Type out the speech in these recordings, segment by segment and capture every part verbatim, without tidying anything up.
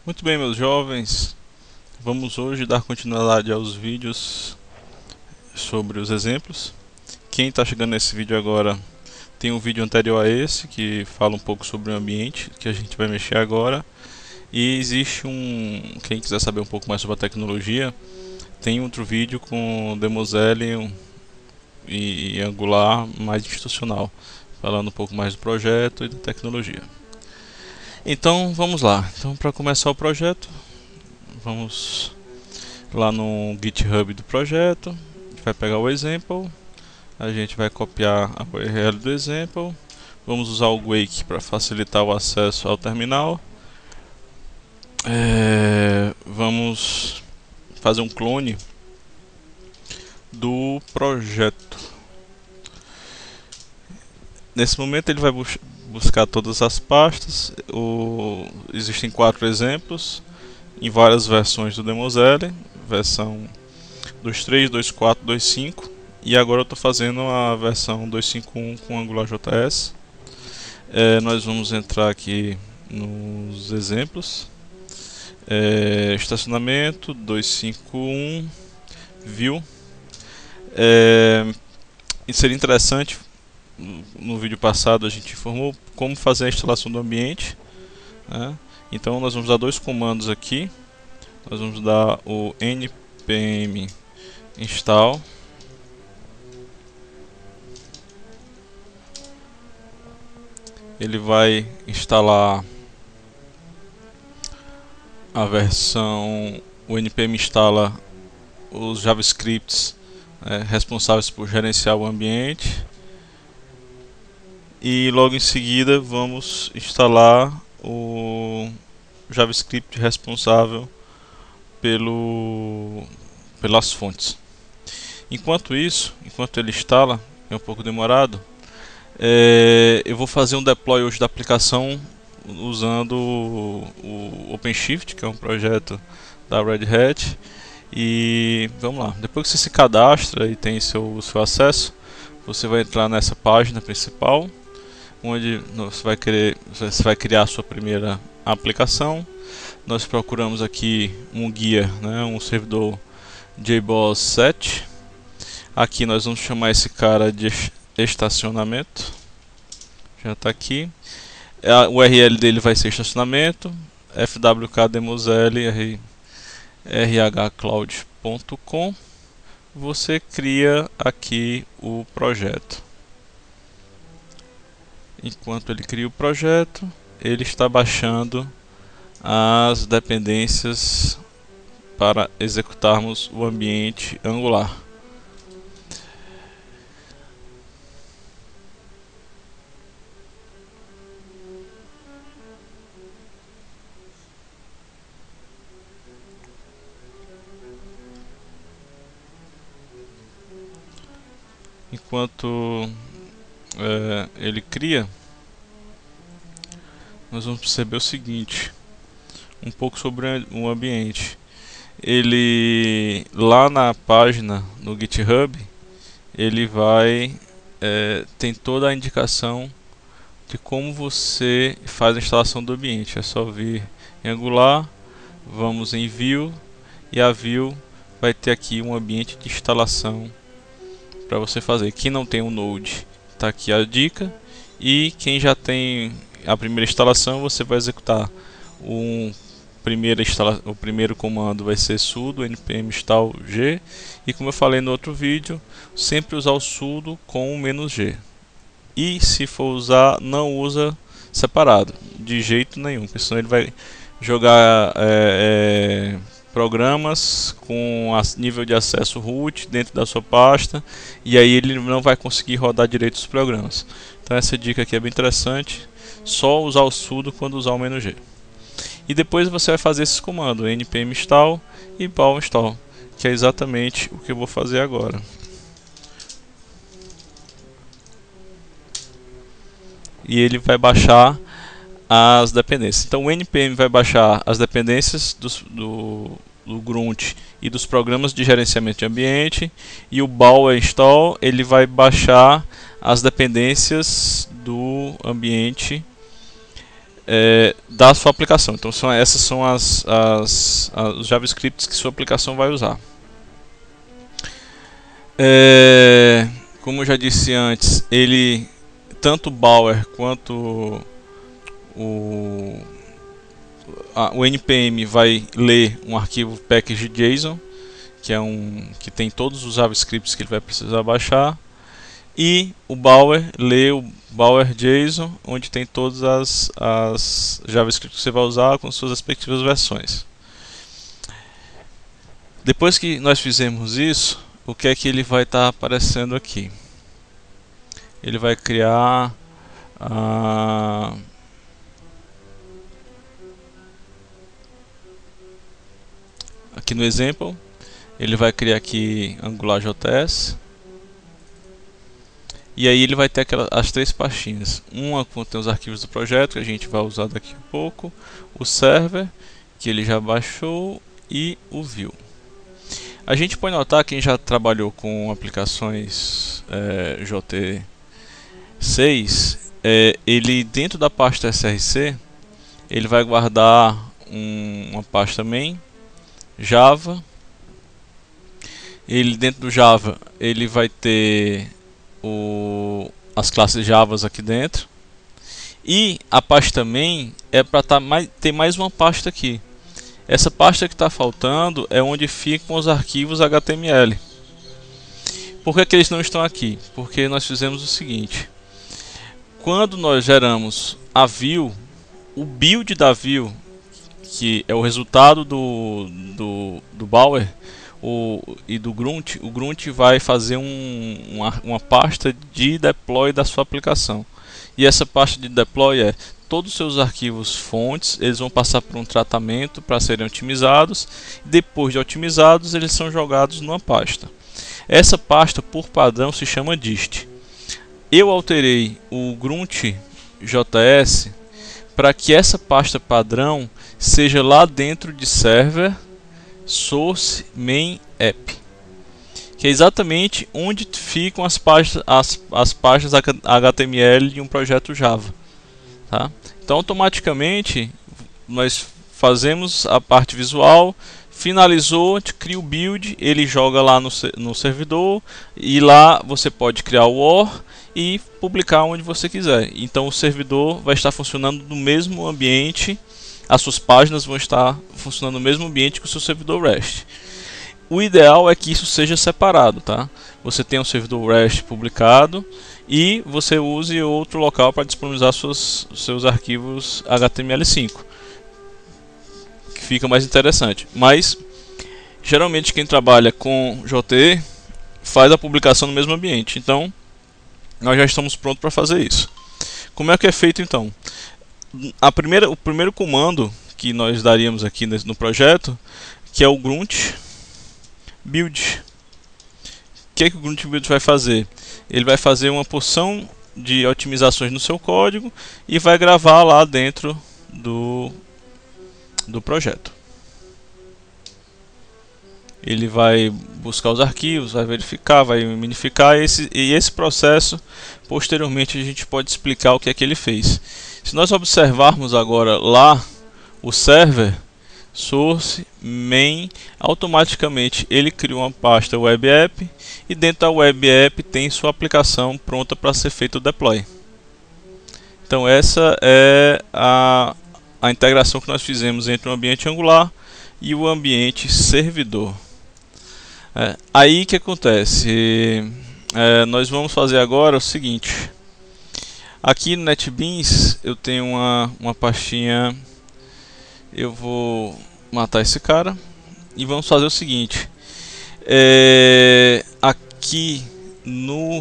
Muito bem, meus jovens, vamos hoje dar continuidade aos vídeos sobre os exemplos. Quem está chegando nesse vídeo agora tem um vídeo anterior a esse que fala um pouco sobre o ambiente que a gente vai mexer agora. E existe um, quem quiser saber um pouco mais sobre a tecnologia, tem outro vídeo com Demoscene e Angular mais institucional, falando um pouco mais do projeto e da tecnologia. Então vamos lá. Então, para começar o projeto, vamos lá no GitHub do projeto. A gente vai pegar o example, a gente vai copiar a U R L do example. Vamos usar o Wake para facilitar o acesso ao terminal. É, vamos fazer um clone do projeto. Nesse momento ele vai bus buscar todas as pastas. O, existem quatro exemplos em várias versões do Demoscene, versão dois ponto três, dois ponto quatro, dois ponto cinco, e agora eu estou fazendo a versão dois ponto cinquenta e um com AngularJS. É, nós vamos entrar aqui nos exemplos. É, estacionamento dois ponto cinquenta e um, view. É, e seria interessante, no vídeo passado a gente informou como fazer a instalação do ambiente, né? Então nós vamos dar dois comandos aqui. Nós vamos dar o npm install ele vai instalar a versão, o npm instala os javascripts é, responsáveis por gerenciar o ambiente, e logo em seguida vamos instalar o JavaScript responsável pelo, pelas fontes. Enquanto isso, enquanto ele instala, é um pouco demorado, é, eu vou fazer um deploy hoje da aplicação usando o, o OpenShift, que é um projeto da Red Hat. E vamos lá, depois que você se cadastra e tem seu, seu acesso, você vai entrar nessa página principal, onde você vai, querer, você vai criar a sua primeira aplicação. Nós procuramos aqui um guia, né, um servidor J B O S sete. Aqui nós vamos chamar esse cara de estacionamento. Já está aqui. A U R L dele vai ser estacionamento, fwk demoscene r h cloud ponto com. Você cria aqui o projeto. Enquanto ele cria o projeto, ele está baixando as dependências para executarmos o ambiente Angular. Enquanto é, ele cria, nós vamos perceber o seguinte, um pouco sobre o ambiente. Ele, lá na página no GitHub, ele vai é, tem toda a indicação de como você faz a instalação do ambiente. É só vir em Angular, vamos em View, e a View vai ter aqui um ambiente de instalação para você fazer. Quem não tem um Node, está aqui a dica, e quem já tem a primeira instalação, você vai executar um primeira instala o primeiro comando vai ser sudo npm install g, e como eu falei no outro vídeo, sempre usar o sudo com o menos g, e se for usar, não usa separado de jeito nenhum, porque senão ele vai jogar é, é, programas com nível de acesso root dentro da sua pasta, e aí ele não vai conseguir rodar direito os programas. Então essa dica aqui é bem interessante, só usar o sudo quando usar o menos g. E depois você vai fazer esses comandos, npm install e pau install, que é exatamente o que eu vou fazer agora. E ele vai baixar as dependências. Então o npm vai baixar as dependências dos, do, do Grunt e dos programas de gerenciamento de ambiente, e o pau install ele vai baixar as dependências do ambiente é, da sua aplicação. Então são, essas são as, as, as os JavaScripts que sua aplicação vai usar. É, como eu já disse antes, ele tanto o Bower quanto o, a, o N P M vai ler um arquivo package.json, que é um que tem todos os JavaScripts que ele vai precisar baixar, e o Bower lê o Bower.json, onde tem todas as, as JavaScripts que você vai usar com suas respectivas versões. Depois que nós fizemos isso, o que é que ele vai estar tá aparecendo aqui? Ele vai criar a aqui no example, ele vai criar aqui AngularJS, e aí ele vai ter aquelas, as três pastinhas. Uma contém os arquivos do projeto, que a gente vai usar daqui a pouco, o server, que ele já baixou, e o view. A gente pode notar, quem já trabalhou com aplicações é, J T seis, é, ele dentro da pasta S R C, ele vai guardar um, uma pasta main, Java. Ele dentro do Java, ele vai ter o, as classes Javas aqui dentro. E a pasta main é para tá mais, ter mais uma pasta aqui. Essa pasta que está faltando é onde ficam os arquivos H T M L. Por que, que eles não estão aqui? Porque nós fizemos o seguinte: quando nós geramos a view, o build da view, que é o resultado do, do, do Bower o, e do Grunt, o Grunt vai fazer um, uma, uma pasta de deploy da sua aplicação. E essa pasta de deploy é todos os seus arquivos fontes, eles vão passar por um tratamento para serem otimizados. Depois de otimizados, eles são jogados numa pasta. Essa pasta, por padrão, se chama dist. Eu alterei o Grunt.js para que essa pasta padrão seja lá dentro de server source main app, que é exatamente onde ficam as pastas, as, as pastas H T M L de um projeto Java. Tá? Então automaticamente nós fazemos a parte visual, finalizou, a gente cria o build, ele joga lá no, no servidor, e lá você pode criar o O R e publicar onde você quiser. Então o servidor vai estar funcionando no mesmo ambiente, as suas páginas vão estar funcionando no mesmo ambiente que o seu servidor REST. O ideal é que isso seja separado, tá? Você tem um servidor REST publicado e você use outro local para disponibilizar seus, seus arquivos H T M L cinco, que fica mais interessante. Mas geralmente quem trabalha com J T faz a publicação no mesmo ambiente, então nós já estamos prontos para fazer isso. Como é que é feito então? A primeira, o primeiro comando que nós daríamos aqui no projeto, que é o grunt build. O que é que o grunt build vai fazer? Ele vai fazer uma porção de otimizações no seu código e vai gravar lá dentro do, do projeto. Ele vai buscar os arquivos, vai verificar, vai minificar esse, e esse processo posteriormente a gente pode explicar o que é que ele fez. Se nós observarmos agora lá o server source main, automaticamente ele criou uma pasta web app e dentro da web app tem sua aplicação pronta para ser feito o deploy. Então essa é a, a integração que nós fizemos entre o ambiente Angular e o ambiente servidor. É, aí que acontece? É, nós vamos fazer agora o seguinte. Aqui no NetBeans eu tenho uma, uma pastinha. Eu vou matar esse cara e vamos fazer o seguinte. É, aqui no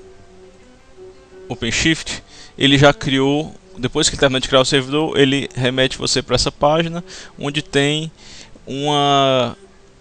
OpenShift ele já criou. Depois que ele termina de criar o servidor, ele remete você para essa página onde tem uma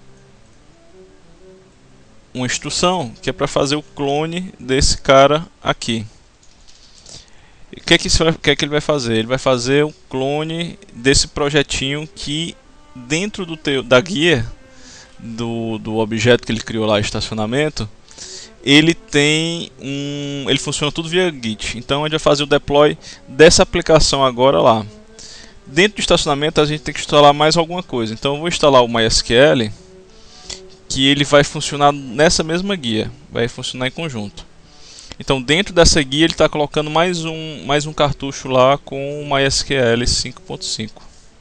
uma instrução que é para fazer o clone desse cara aqui. O que é que, isso vai, que é que ele vai fazer? Ele vai fazer o clone desse projetinho que dentro do teu, da guia do, do objeto que ele criou lá, estacionamento, ele tem um, ele funciona tudo via Git. Então a gente vai fazer o deploy dessa aplicação agora lá. Dentro do estacionamento a gente tem que instalar mais alguma coisa. Então eu vou instalar o MySQL, que ele vai funcionar nessa mesma guia, vai funcionar em conjunto. Então dentro dessa guia ele está colocando mais um, mais um cartucho lá com o MySQL cinco ponto cinco.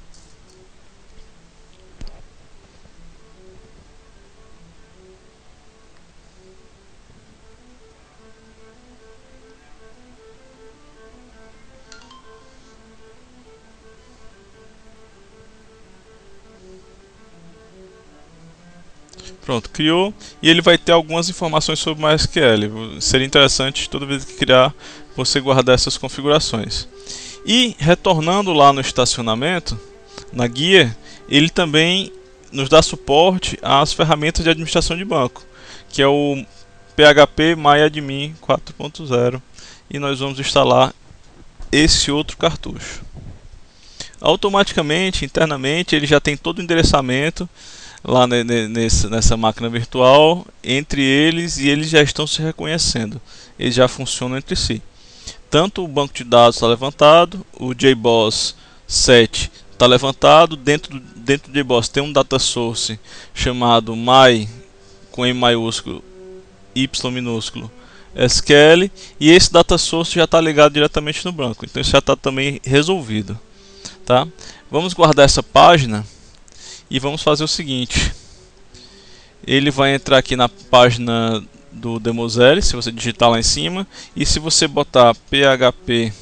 Pronto, criou, e ele vai ter algumas informações sobre o MySQL. Seria interessante toda vez que criar você guardar essas configurações. E retornando lá no estacionamento, na guia, ele também nos dá suporte às ferramentas de administração de banco, que é o P H P MyAdmin quatro ponto zero, e nós vamos instalar esse outro cartucho. Automaticamente, internamente, ele já tem todo o endereçamento lá nesse, nessa máquina virtual entre eles, e eles já estão se reconhecendo, eles já funcionam entre si. Tanto o banco de dados está levantado, o J B O S sete está levantado, dentro, dentro do J B O S tem um data source chamado my, com M maiúsculo, Y minúsculo, S Q L, e esse data source já está ligado diretamente no banco, então isso já está também resolvido. Tá? Vamos guardar essa página. E vamos fazer o seguinte, ele vai entrar aqui na página do Demoselle, se você digitar lá em cima, e se você botar php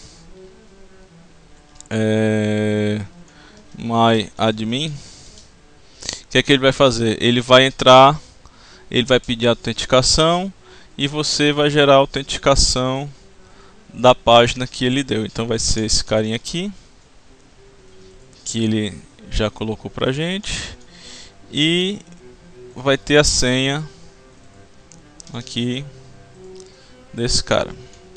é, myadmin, o que é que ele vai fazer? Ele vai entrar, ele vai pedir autenticação, e você vai gerar a autenticação da página que ele deu. Então vai ser esse carinha aqui, que ele já colocou pra gente, e vai ter a senha aqui desse cara.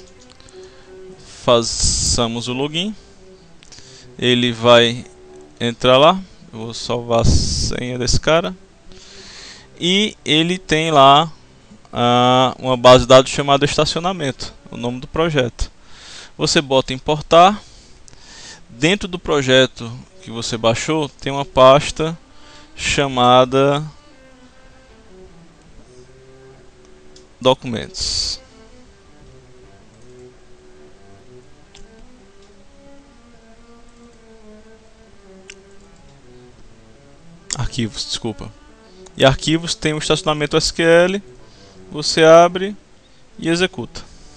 Façamos o login, ele vai entrar lá, eu vou salvar a senha desse cara, e ele tem lá uh, uma base de dados chamada estacionamento, o nome do projeto. Você bota importar, dentro do projeto que você baixou tem uma pasta chamada documentos. Arquivos, desculpa. E arquivos tem o estacionamento S Q L, você abre e executa.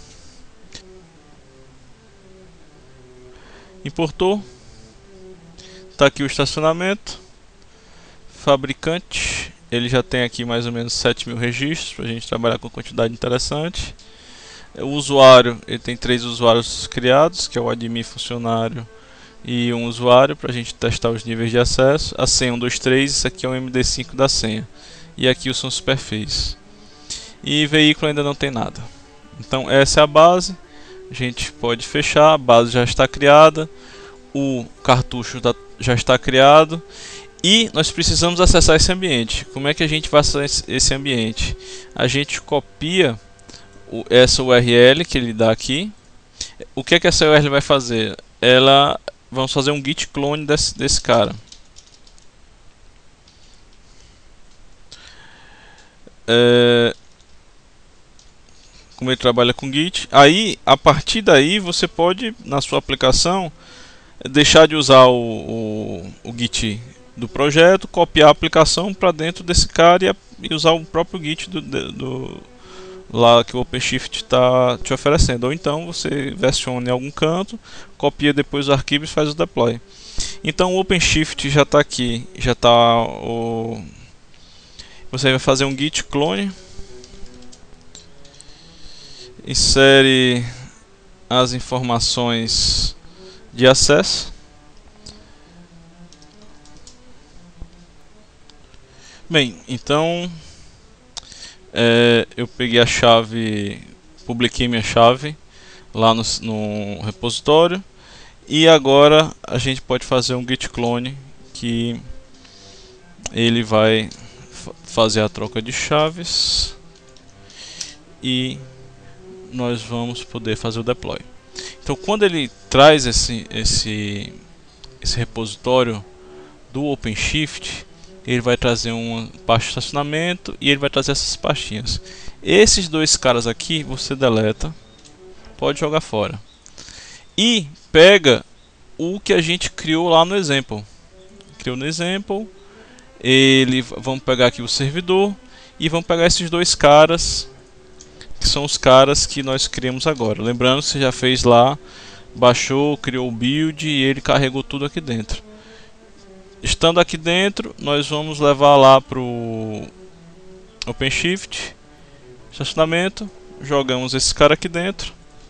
Importou. Está aqui o estacionamento, fabricante, ele já tem aqui mais ou menos sete mil registros para a gente trabalhar com quantidade interessante. O usuário, ele tem três usuários criados, que é o admin, funcionário e um usuário, para a gente testar os níveis de acesso. A senha um, dois, três, isso aqui é o M D cinco da senha, e aqui são os perfis. E veículo ainda não tem nada. Então essa é a base, a gente pode fechar, a base já está criada, o cartucho da já está criado, e nós precisamos acessar esse ambiente. Como é que a gente vai acessar esse ambiente? A gente copia o, essa U R L que ele dá aqui. O que é que essa U R L vai fazer? Ela, vamos fazer um git clone desse, desse cara. É, como ele trabalha com Git, aí a partir daí você pode, na sua aplicação, deixar de usar o, o, o Git do projeto, copiar a aplicação para dentro desse cara e, e usar o próprio Git do, do, lá que o OpenShift está te oferecendo. Ou então você versiona em algum canto, copia depois os arquivos e faz o deploy. Então o OpenShift já está aqui, já está o... Você vai fazer um git clone, insere as informações de acesso. Bem, então é, eu peguei a chave, publiquei minha chave lá no, no repositório, e agora a gente pode fazer um git clone que ele vai fazer a troca de chaves e nós vamos poder fazer o deploy. Então quando ele traz esse, esse, esse repositório do OpenShift, ele vai trazer uma pasta de estacionamento e ele vai trazer essas pastinhas. Esses dois caras aqui você deleta, pode jogar fora. E pega o que a gente criou lá no example. Criou no example, ele, vamos pegar aqui o servidor e vamos pegar esses dois caras, que são os caras que nós criamos agora. Lembrando que você já fez lá, baixou, criou o build e ele carregou tudo aqui dentro. Estando aqui dentro, nós vamos levar lá para o OpenShift, estacionamento, jogamos esse cara aqui dentro.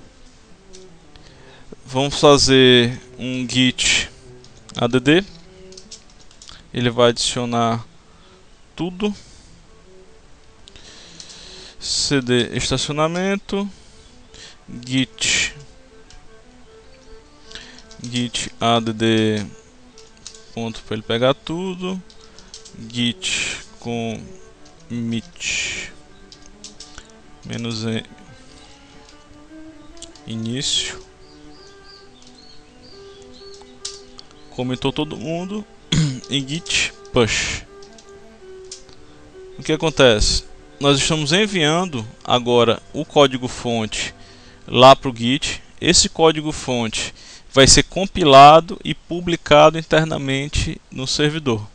Vamos fazer um git add, ele vai adicionar tudo. Cd estacionamento, git git add ponto para ele pegar tudo, git commit menos e início, comitou todo mundo e git push. O que acontece? Nós estamos enviando agora o código fonte lá para o Git. Esse código fonte vai ser compilado e publicado internamente no servidor.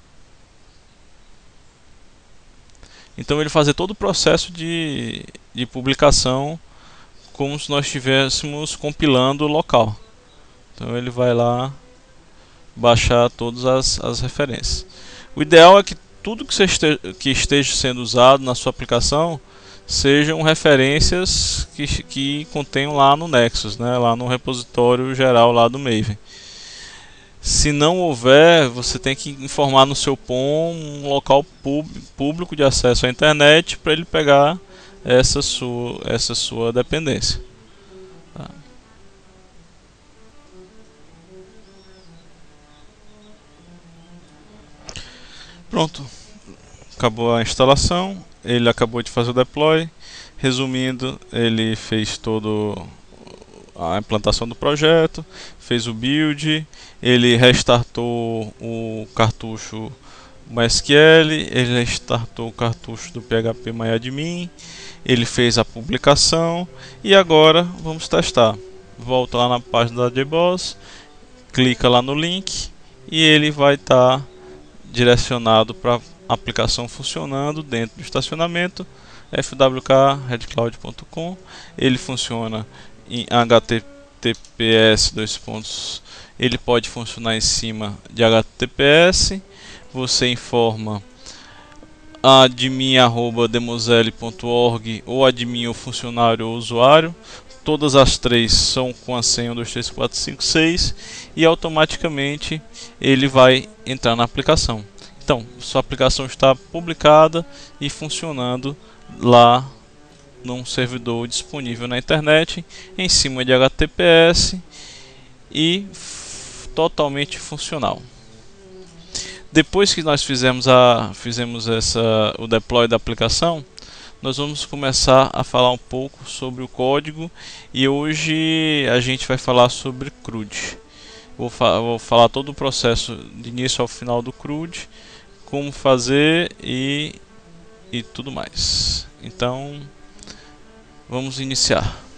Então ele fazer todo o processo de, de publicação como se nós estivéssemos compilando local. Então ele vai lá baixar todas as, as referências. O ideal é que tudo que, esteja, que esteja sendo usado na sua aplicação sejam referências que, que contenham lá no Nexus, né, lá no repositório geral lá do Maven. Se não houver, você tem que informar no seu P O M um local público de acesso à internet para ele pegar essa sua, essa sua dependência. Tá. Pronto, acabou a instalação, ele acabou de fazer o deploy. Resumindo, ele fez todo a implantação do projeto, fez o build, ele restartou o cartucho MySQL, ele restartou o cartucho do P H P MyAdmin, ele fez a publicação e agora vamos testar. Volta lá na página da JBoss, clica lá no link e ele vai estar tá direcionado para a aplicação funcionando dentro do estacionamento f w k red cloud ponto com. Ele funciona em H T T P S dois pontos. Ele pode funcionar em cima de H T T P S. Você informa admin arroba demosele ponto org ou admin ou funcionário ou usuário. Todas as três são com a senha um dois três quatro cinco seis e automaticamente ele vai entrar na aplicação. Então, sua aplicação está publicada e funcionando lá num servidor disponível na internet, em cima de H T T P S e totalmente funcional. Depois que nós fizemos, a, fizemos essa, o deploy da aplicação, nós vamos começar a falar um pouco sobre o código e hoje a gente vai falar sobre CRUD. Vou, fa vou falar todo o processo de início ao final do CRUD, como fazer e, e tudo mais. Então, vamos iniciar.